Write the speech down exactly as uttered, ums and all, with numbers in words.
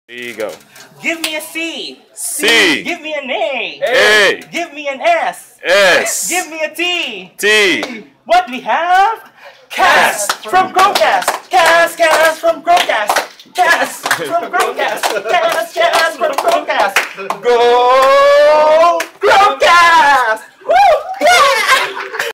There you go. Give me a C. C. Give me an A. A. Give me an S. S. Give me a T. T. What we have? Cast from Chromecast. Cast, cast from Chromecast. Cast from Chromecast. Cast, cast from Chromecast.